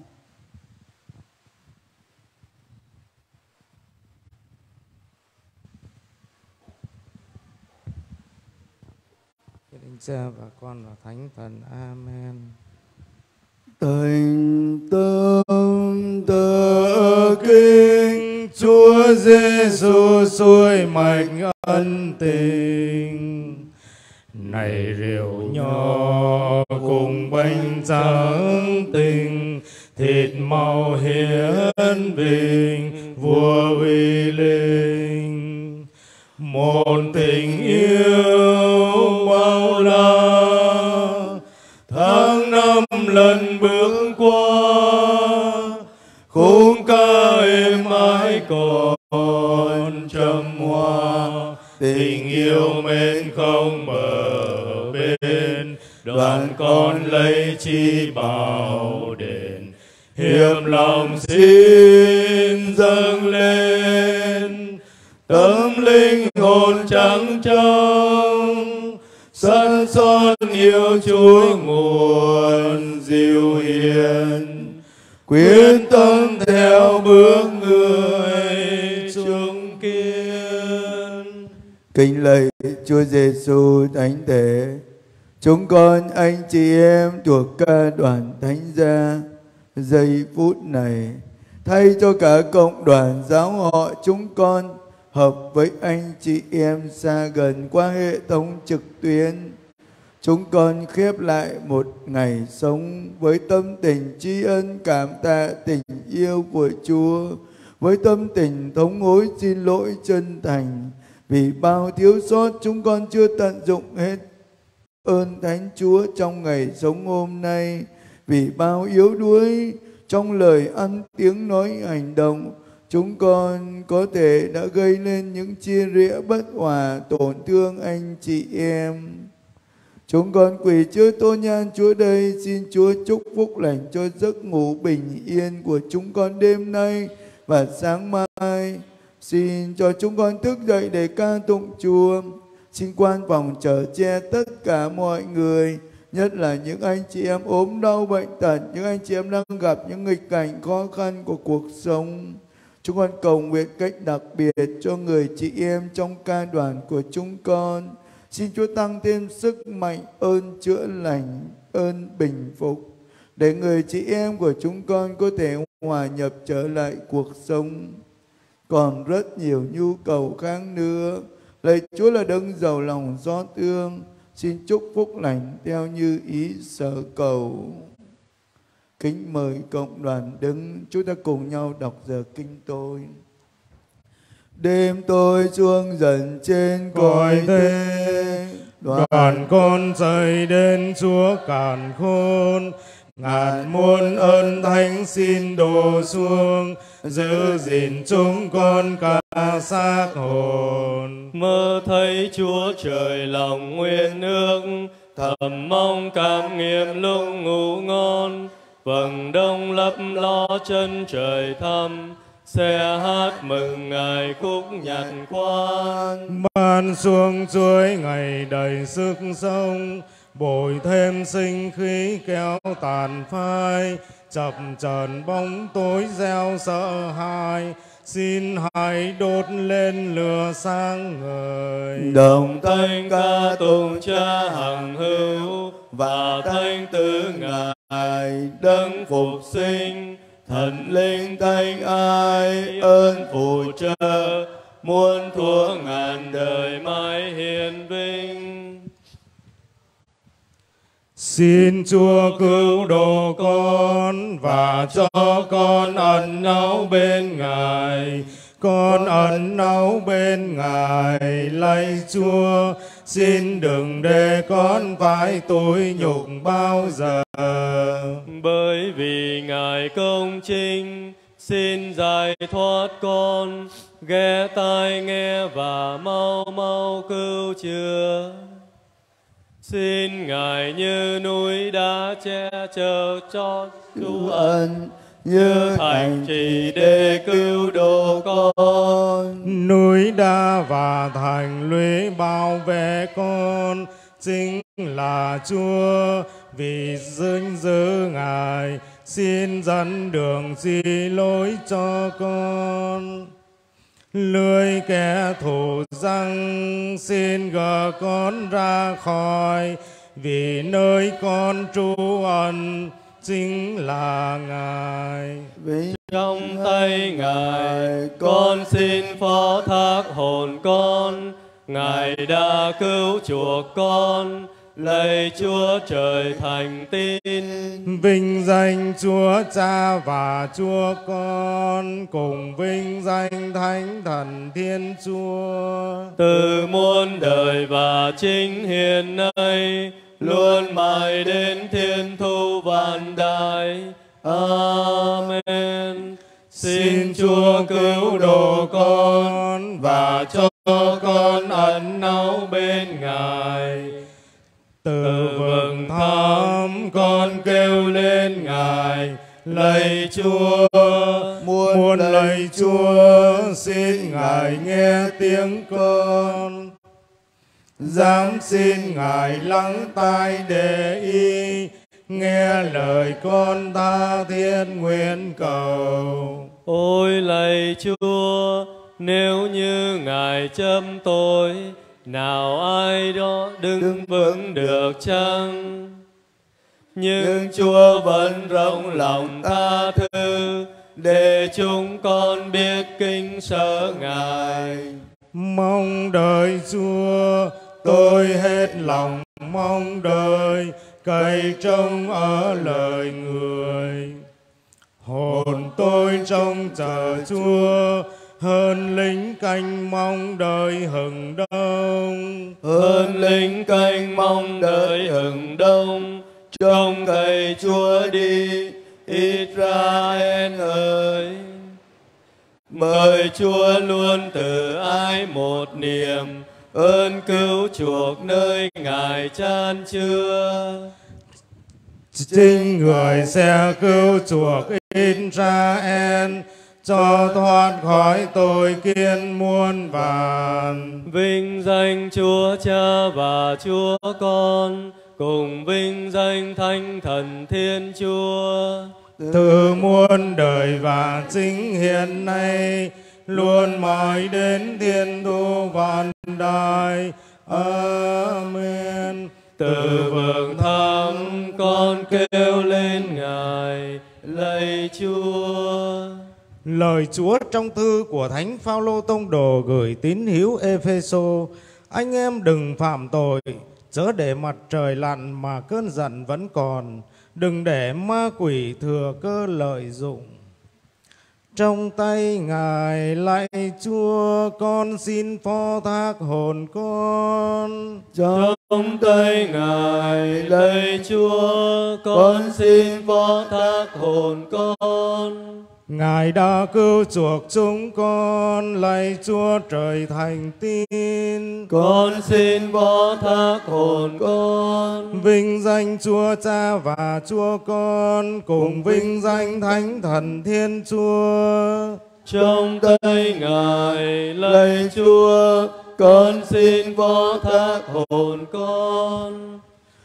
Thánh Cha và Con và Thánh Thần. Amen.
Thành tâm tờ kinh Chúa Giêsu suối mạch ân tình.
Này rượu nho cùng bánh trắng tinh, thịt màu hiến vinh vua uy linh. Một tình yêu bao la tháng năm lần bước qua, khung ca êm ái còn trầm hoa. Tình yêu mến không bờ bên, đoàn con lấy chi bảo đền. Hiệp lòng xin dâng lên, tâm linh hồn trắng trong, sân son yêu Chúa nguồn diệu hiền. Quyết tâm theo bước người trung kiên.
Kính lạy Chúa Giêsu Thánh Thể, chúng con anh chị em thuộc ca đoàn Thánh gia giây phút này thay cho cả cộng đoàn giáo họ chúng con hợp với anh chị em xa gần qua hệ thống trực tuyến. Chúng con khép lại một ngày sống với tâm tình tri ân cảm tạ tình yêu của Chúa, với tâm tình thống hối xin lỗi chân thành vì bao thiếu sót chúng con chưa tận dụng hết ơn Thánh Chúa trong ngày sống hôm nay, vì bao yếu đuối trong lời ăn tiếng nói hành động chúng con có thể đã gây nên những chia rẽ bất hòa tổn thương anh chị em. Chúng con quỳ trước tôn nhan Chúa đây, xin Chúa chúc phúc lành cho giấc ngủ bình yên của chúng con đêm nay và sáng mai. Xin cho chúng con thức dậy để ca tụng Chúa. Xin quan phòng chở che tất cả mọi người, nhất là những anh chị em ốm đau bệnh tật, những anh chị em đang gặp những nghịch cảnh khó khăn của cuộc sống. Chúng con cầu nguyện cách đặc biệt cho người chị em trong ca đoàn của chúng con. Xin Chúa tăng thêm sức mạnh, ơn chữa lành, ơn bình phục, để người chị em của chúng con có thể hòa nhập trở lại cuộc sống. Còn rất nhiều nhu cầu khác nữa. Lạy Chúa là đấng giàu lòng xót thương, xin chúc phúc lành theo như ý sở cầu. Kính mời cộng đoàn đứng, chúng ta cùng nhau đọc giờ kinh tôi. Đêm tôi xuống dần trên cõi thế,
đoàn con dậy đến Chúa càn khôn. Ngàn muôn ơn thánh xin đổ xuống, giữ gìn chúng con cả xác hồn.
Mơ thấy Chúa trời lòng nguyện ước, thầm mong cảm nghiệm lúc ngủ ngon. Vầng đông lấp ló chân trời thăm, sẽ hát mừng Ngài khúc nhạc quan.
Ban xuống chuối ngày đầy sức sống, bồi thêm sinh khí kéo tàn phai. Chập chờn bóng tối gieo sợ hãi, xin hãy đốt lên lửa sáng ngời.
Đồng thanh ca tụng Cha hằng hữu, và thanh tử Ngài đấng phục sinh. Thần linh thanh ai ơn phù trợ, muôn thuở ngàn đời mãi hiền vinh.
Xin Chúa cứu độ con và cho con ẩn náu bên Ngài. Con ẩn náu bên Ngài, lạy Chúa, xin đừng để con phải tủi nhục bao giờ.
Bởi vì Ngài công chính, xin giải thoát con, ghé tai nghe và mau mau cứu chữa. Xin Ngài như núi đá che chở cho Chúa ân, như thành trì để cứu độ con.
Núi đá và thành lũy bảo vệ con chính là Chúa, vì vinh dự Ngài, xin dẫn đường chỉ lối cho con. Lưới kẻ thù răng xin gỡ con ra khỏi, vì nơi con trú ẩn chính là Ngài.
Vì
Trong tay Ngài con xin phó thác hồn con, Ngài đã cứu chuộc con, lạy Chúa Trời thành tín.
Vinh danh Chúa Cha và Chúa Con, cùng vinh danh Thánh Thần Thiên Chúa,
từ muôn đời và chính hiện nay, luôn mãi đến thiên thu vạn đại. Amen. Xin Chúa cứu độ con và cho con ẩn náu bên Ngài. Từ vực thẳm con kêu lên Ngài, lạy Chúa,
muôn lạy Chúa, xin Ngài nghe tiếng con. Dám xin Ngài lắng tai để ý, nghe lời con tha thiết nguyện cầu.
Ôi lạy Chúa, nếu như Ngài châm tôi, nào ai đó đứng vững được chăng? Nhưng Chúa vẫn rộng lòng tha thứ, để chúng con biết kính sợ Ngài.
Mong đợi Chúa, tôi hết lòng mong đợi, cậy trông ở lời người. Hồn tôi trông chờ Chúa, hơn lính canh mong đợi hừng đông.
Hơn lính canh mong đợi hừng đông, trông cậy Chúa đi, Israel ơi. Mời Chúa luôn từ ai một niềm, ơn cứu chuộc nơi Ngài chan chứa.
Chính người sẽ cứu chuộc Israel, cho thoát khỏi tội kiên muôn vàn.
Vinh danh Chúa Cha và Chúa Con, cùng vinh danh Thánh Thần Thiên Chúa,
từ muôn đời và chính hiện nay, luôn mãi đến thiên thu vạn đại. Amen.
Từ vực thẳm con kêu lên Ngài, lạy Chúa.
Lời Chúa trong thư của Thánh Phaolô tông đồ gửi tín hữu Ê-phê-sô: anh em đừng phạm tội, chớ để mặt trời lặn mà cơn giận vẫn còn, đừng để ma quỷ thừa cơ lợi dụng. Trong tay Ngài lạy Chúa, con xin phó thác hồn con.
Trong tay Ngài lạy Chúa, con xin phó thác hồn con.
Ngài đã cứu chuộc chúng con, lạy Chúa Trời thành tín.
Con xin phó thác hồn con.
Vinh danh Chúa Cha và Chúa Con, cùng vinh danh Thánh Thần Thiên Chúa.
Trong tay Ngài lạy Chúa, con xin phó thác hồn con.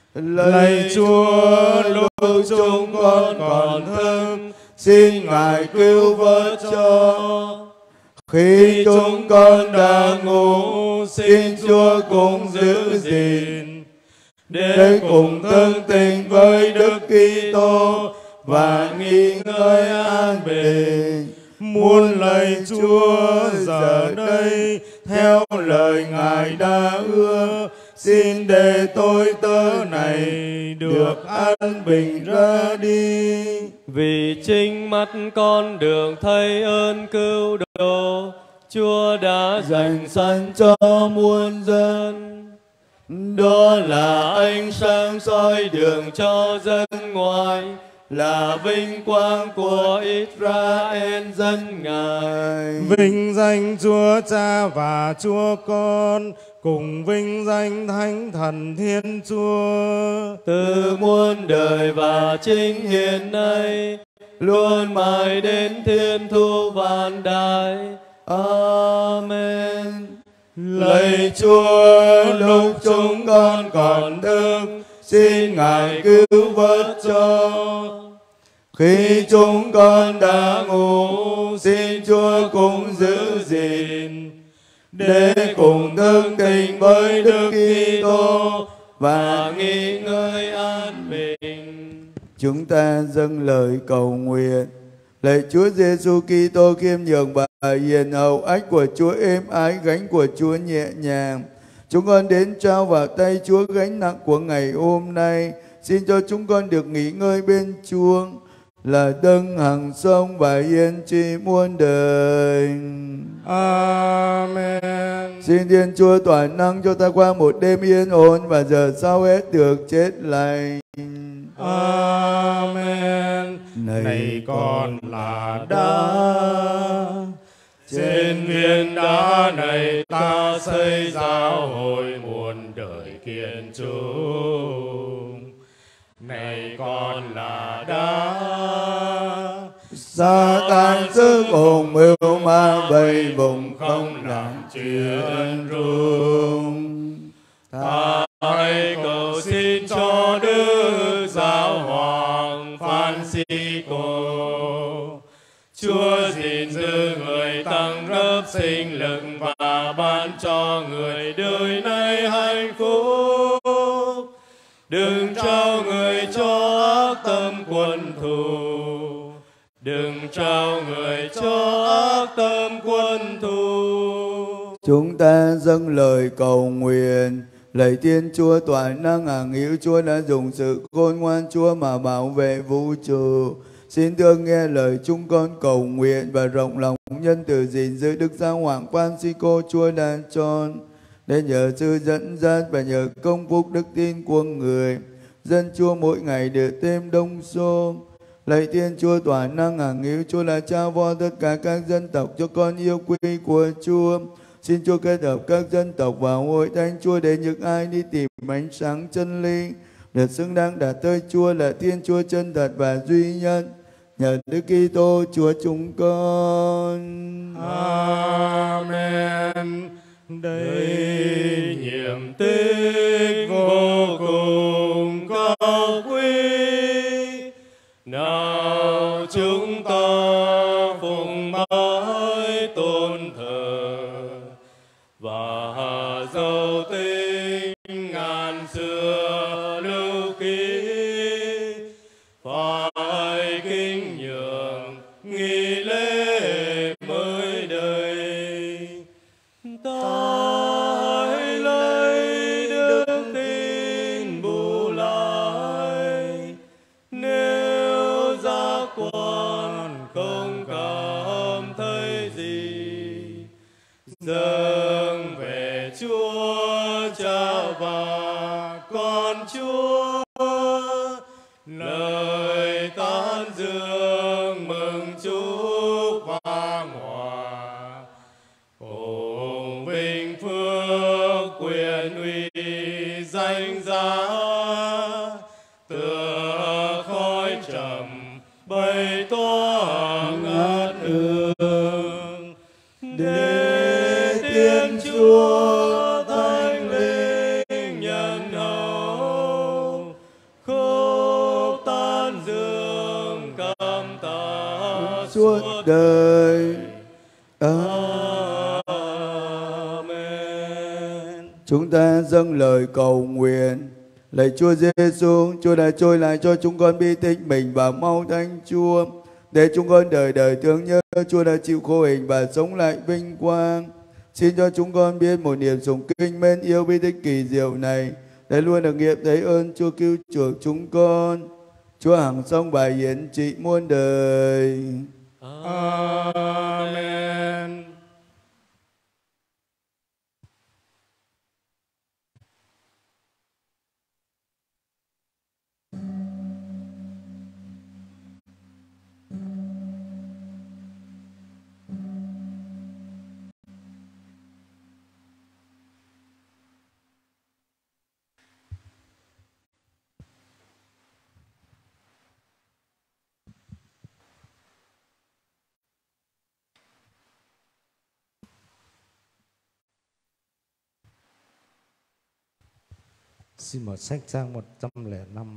Lạy Chúa, lúc chúng con còn thức, xin Ngài cứu vớt cho. Khi chúng con đã ngủ, xin Chúa cùng giữ gìn, để cùng tương tình với Đức Kitô và nghỉ ngơi an bình. Muôn lạy Chúa, giờ đây theo lời Ngài đã hứa, xin để tôi tớ này được an bình ra đi.
Vì chính mắt con được thấy ơn cứu độ, Chúa đã dành sẵn cho muôn dân. Đó là ánh sáng soi đường cho dân ngoại, là vinh quang của Israel dân Ngài.
Vinh danh Chúa Cha và Chúa Con, cùng vinh danh Thánh Thần Thiên Chúa,
từ muôn đời và chính hiện nay, luôn mãi đến thiên thu vạn đại. Amen.
Lạy Chúa, lúc chúng con còn thức,
xin Ngài cứu vớt cho. Khi chúng con đã ngủ, xin Chúa cũng giữ gìn, để cùng thức tỉnh với Đức Kitô và nghỉ ngơi an bình. Chúng ta dâng lời cầu nguyện. Lạy Chúa Giêsu Kitô khiêm nhường và hiền hậu, ách của Chúa êm ái, gánh của Chúa nhẹ nhàng. Chúng con đến trao vào tay Chúa gánh nặng của ngày hôm nay. Xin cho chúng con được nghỉ ngơi bên Chúa, là đấng hằng sống và yên trị muôn đời.
Amen.
Xin Thiên Chúa toàn năng cho ta qua một đêm yên ổn và giờ sau hết được chết lành.
Amen.
Này,
Này con là đá, trên viên đá này ta xây giáo hội muôn đời kiên trung. Này con là đá,
Sa-tan sức hồn mưu ma vây vùng không làm
chuyện rung. Ta hãy cầu xin cho Đức Giáo Hoàng Francisco, Chúa gìn giữ người, tăng gấp sinh lực và ban cho người đời nay hạnh phúc. Đừng trao người cho ác tâm quân thù, đừng trao người cho ác tâm quân thù.
Chúng ta dâng lời cầu nguyện. Lạy Thiên Chúa toàn năng hằng hữu, Chúa đã dùng sự khôn ngoan Chúa mà bảo vệ vũ trụ. Xin thương nghe lời chúng con cầu nguyện và rộng lòng nhân từ gìn giữ Đức Giáo Hoàng Francisco Chúa đã chọn, để nhờ sự dẫn dắt và nhờ công phúc đức tin của người, dân Chúa mỗi ngày được thêm đông số. Lạy Thiên Chúa toàn năng hằng hữu, Chúa đã trao vo tất cả các dân tộc cho con yêu quý của Chúa. Xin Chúa kết hợp các dân tộc vào hội thánh Chúa, để những ai đi tìm ánh sáng chân lý được xứng đáng đạt tới Chúa là Thiên Chúa chân thật và duy nhất. Nhờ Đức Kitô Chúa chúng con.
Amen. Đây nhiệm tích vô cùng cao quý, nào chúng ta phụng mãi tôn thờ và dấu tinh ngàn xưa lưu ký, phải kính nhường nghi lễ mới đây. Ta hãy lấy đức tin bù lại, nếu giác quan không cảm thấy gì, dâng về Chúa Cha và con Chúa lời tán dương mừng chúc vang hòa. Ồ vinh phước quyền uy danh giá, tựa khói trầm bay tỏa ngát hương, để Thiên Chúa Thánh Linh nhân hậu khúc tán dương cảm tạ
Suốt đời.
Amen.
Chúng ta dâng lời cầu nguyện. Lạy Chúa Giêsu, Chúa đã trôi lại cho chúng con bi tích mình và mau thánh Chúa, để chúng con đời đời thương nhớ Chúa đã chịu khổ hình và sống lại vinh quang. Xin cho chúng con biết một niềm sùng kinh mến yêu bi tích kỳ diệu này, để luôn được nghiệp thấy ơn Chúa cứu chuộc chúng con. Chúa hằng sống và hiển trị muôn đời.
Amen. Xin mở sách trang một trăm lẻ năm.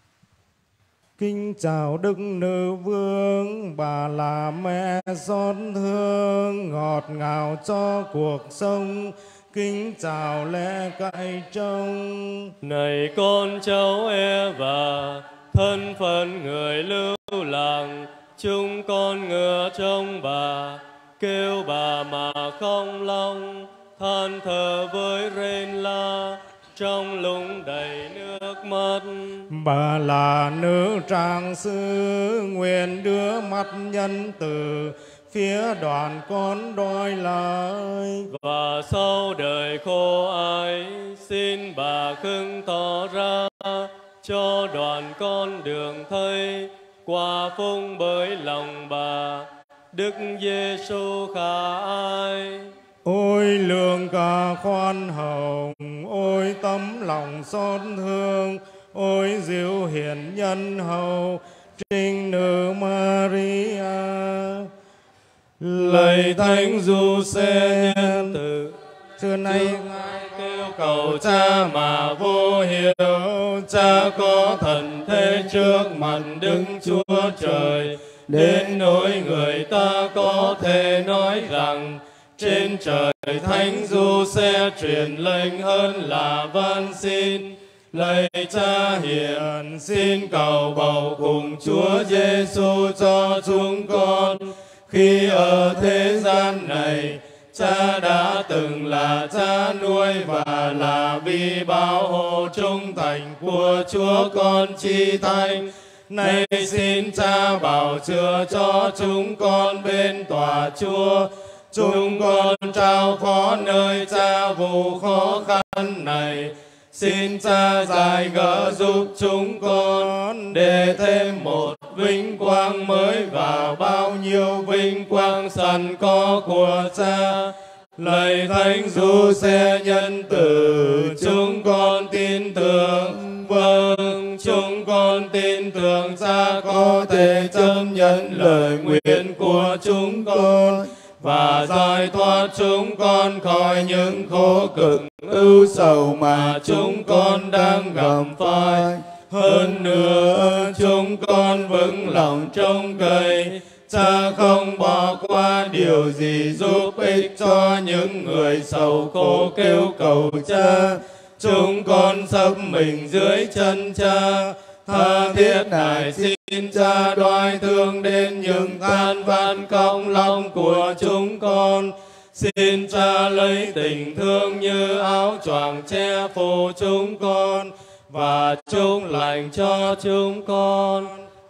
Kính chào Đức Nữ Vương, bà là mẹ xót thương, ngọt ngào cho cuộc sống. Kính chào lẽ cậy trông.
Này con cháu Eva, thân phận người lưu lạc, chúng con ngựa trong bà, kêu bà mà không lòng, than thở với rên la, trong lúc đầy nước mắt.
Bà là nữ trang sư, nguyện đưa mắt nhân từ, phía đoàn con đòi lại.
Và sau đời khô ái, xin bà khưng tỏ ra, cho đoàn con đường thấy, qua phung bởi lòng bà, Đức Giêsu khả ái.
Ôi lượng cả khoan hồng, ôi tấm lòng xót thương, ôi diệu hiền nhân hậu, trinh nữ Maria. Lạy Thánh Giuse nhân từ, xưa nay ngài kêu cầu cha mà vô hiệu, cha có thần thế trước mặt Đức Chúa Trời, đến nỗi người ta có thể nói rằng trên trời Thánh Giuse truyền lệnh hơn là van xin. Lạy Cha hiền, xin cầu bầu cùng Chúa Giêsu cho chúng con. Khi ở thế gian này, Cha đã từng là cha nuôi và là vì bảo hộ trung thành của Chúa con chi thánh. Nay xin Cha bảo chữa cho chúng con bên tòa Chúa. Chúng con trao phó nơi Cha vụ khó khăn này. Xin Cha giải gỡ giúp chúng con để thêm một vinh quang mới và bao nhiêu vinh quang sẵn có của Cha. Lạy Thánh Giuse nhân từ, chúng con tin tưởng. Vâng, chúng con tin tưởng Cha có thể chấp nhận lời nguyện của chúng con và giải thoát chúng con khỏi những khổ cực ưu sầu mà chúng con đang gặp phải. Hơn nữa, chúng con vững lòng trông cậy Cha không bỏ qua điều gì giúp ích cho những người sầu khổ kêu cầu Cha. Chúng con sắp mình dưới chân Cha, tha thiết nài xin Cha đoái thương đến những than van công lòng của chúng con. Xin Cha lấy tình thương như áo choàng che phủ chúng con và chúc lành cho chúng con.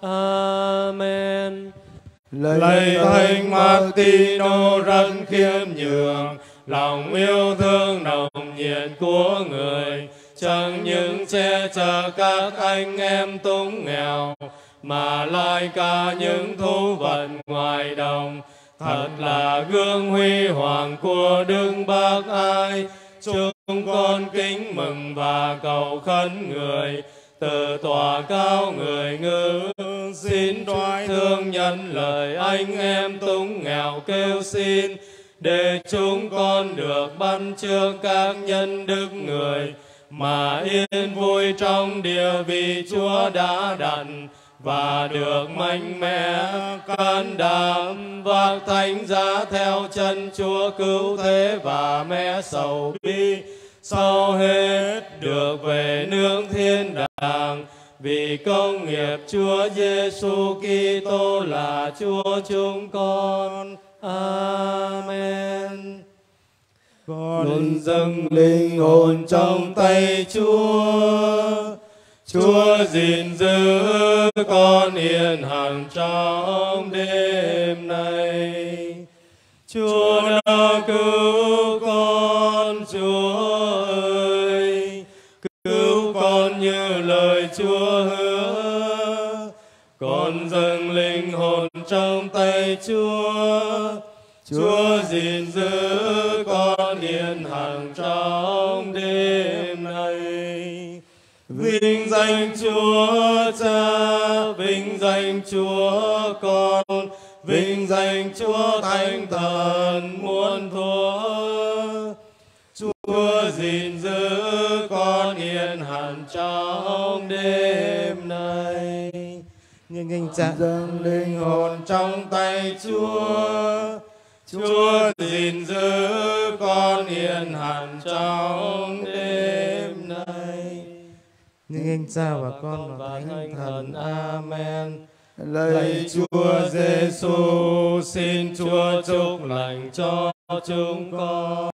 Amen. Lạy Thánh Martino rất khiêm nhường, lòng yêu thương nồng nhiệt của người chẳng những che chở các anh em túng nghèo mà lại cả những thú vật ngoài đồng. Thật là gương huy hoàng của Đức Bác Ái. Chúng con kính mừng và cầu khấn người từ tòa cao người ngự, xin đoái thương nhân lời anh em túng nghèo kêu xin, để chúng con được bắt chước các nhân đức người mà yên vui trong địa vị Chúa đã đặt, và được mạnh mẽ can đảm vác thánh giá theo chân Chúa cứu thế và mẹ sầu bi. Sau hết được về nước thiên đàng, vì công nghiệp Chúa Giêsu Kitô là Chúa chúng con. Amen. Con dâng linh hồn trong tay Chúa. Chúa gìn giữ con yên hằng trong đêm nay. Chúa đã cứu con, Chúa ơi, cứu con như lời Chúa hứa. Con dâng linh hồn trong tay Chúa. Chúa gìn giữ con yên hằng trong đêm nay. Vinh danh Chúa Cha, vinh danh Chúa Con, vinh danh Chúa Thánh Thần muôn thuở. Chúa gìn giữ con yên hằng trong đêm nay. Nhưng anh cha dâng linh hồn trong tay Chúa, Chúa gìn giữ con yên hẳn trong đêm nay. Nhưng anh cha và con và Thánh Thần. Amen. Lạy Chúa Giêsu, xin Chúa chúc lành cho chúng con.